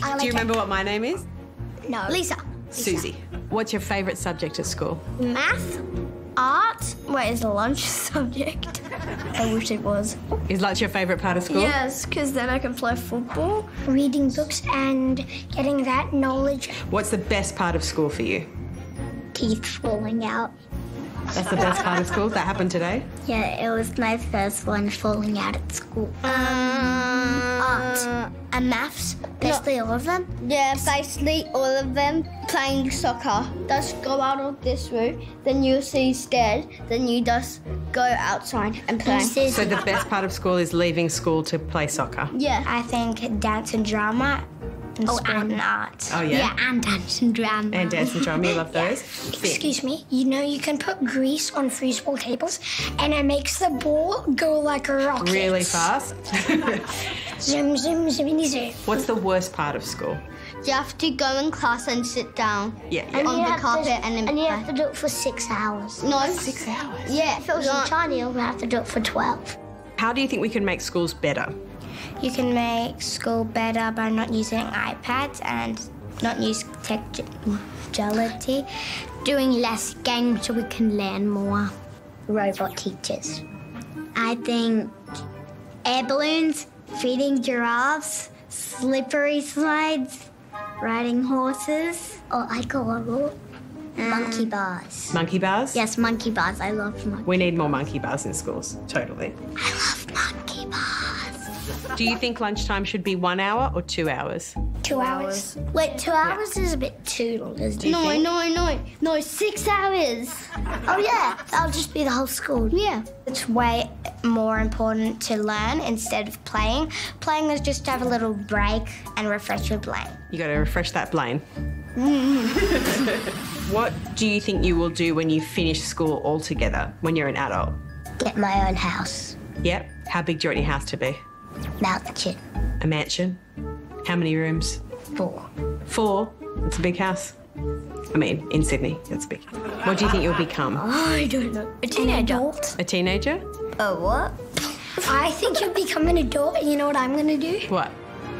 Do you remember what my name is? No. Lisa. Susie. What's your favourite subject at school? Math, art. Wait, is lunch subject? I wish it was. Is lunch your favourite part of school? Yes, because then I can play football. Reading books and getting that knowledge. What's the best part of school for you? Teeth falling out. That's the best part of school? That happened today? Yeah, it was my first one falling out at school. Art and maths, basically all of them. Yeah, basically all of them. Playing soccer. Just go out of this room, then you'll see scared, then you just go outside and play. So the best part of school is leaving school to play soccer? Yeah. I think dance and drama. And and art. Oh, yeah? Yeah, and dance and drama. And dance and drama, you love those? Excuse me, you know you can put grease on foosball tables and it makes the ball go like a rocket. Really fast? Zoom, zoom, zoom, zoom. What's the worst part of school? You have to go in class and sit down on the carpet and you have to do it for 6 hours. No. 6 hours? Yeah. If it was in China, you would have to do it for 12. How do you think we can make schools better? You can make school better by not using iPads and not use technology, doing less games so we can learn more. Robot teachers. I think air balloons, feeding giraffes, slippery slides, riding horses, or like a robot. Monkey bars. Monkey bars? Yes, monkey bars. I love monkey. We need more monkey bars in schools, totally. I love monkey bars. Do you think lunchtime should be 1 hour or 2 hours? 2 hours. Wait, 2 hours is a bit too long, isn't it? No, 6 hours. Oh, yeah. That'll just be the whole school. Yeah. It's way more important to learn instead of playing. Playing is just to have a little break and refresh your brain. You got to refresh that brain. What do you think you will do when you finish school altogether, when you're an adult? Get my own house. Yep. How big do you want your house to be? Mansion. A mansion? How many rooms? 4. 4? That's a big house. I mean, in Sydney, that's big. What do you think you'll become? I don't know. An adult. A teenager? Oh, what? I think you'll become an adult, and you know what I'm going to do? What?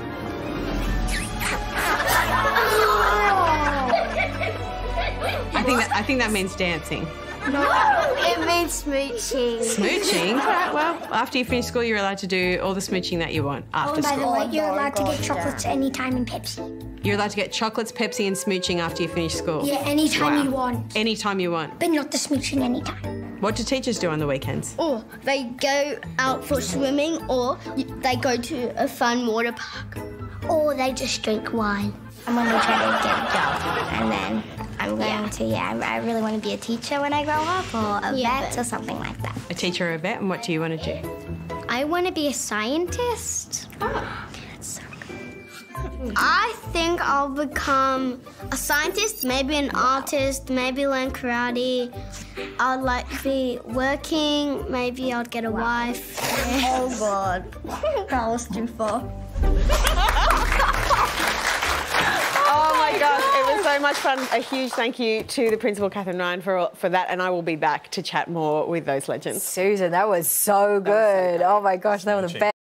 I think that means dancing. No, it means smooching. Smooching? All right, well, after you finish school, you're allowed to do all the smooching that you want after By the school. way, you're allowed to get chocolates anytime in Pepsi. You're allowed to get chocolates, Pepsi, and smooching after you finish school? Yeah, anytime you want. Anytime you want. But not the smooching anytime. What do teachers do on the weekends? Or they go out for swimming, or they go to a fun water park. Or they just drink wine. I'm going to try to get a job, and then I'm going to, I really want to be a teacher when I grow up, or a vet or something like that. A teacher or a vet, and what do you want to do? I want to be a scientist. Oh. So good. I think I'll become a scientist, maybe an artist, maybe learn karate. I'd like to be working, maybe I'll get a wife. Oh, God. That was too far. Oh my gosh, it was so much fun. A huge thank you to the principal, Catherine Ryan, for that, and I will be back to chat more with those legends. Susan, that was so good. Oh my gosh, they were the best.